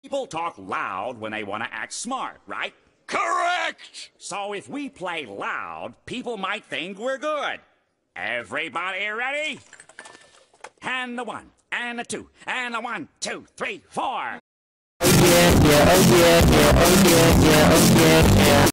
People talk loud when they want to act smart, right? Correct! So if we play loud, people might think we're good. Everybody ready? And the 1, and the 2, and the 1, 2, 3, 4. Oh yeah, yeah, oh yeah, yeah, oh yeah, yeah, oh yeah, yeah.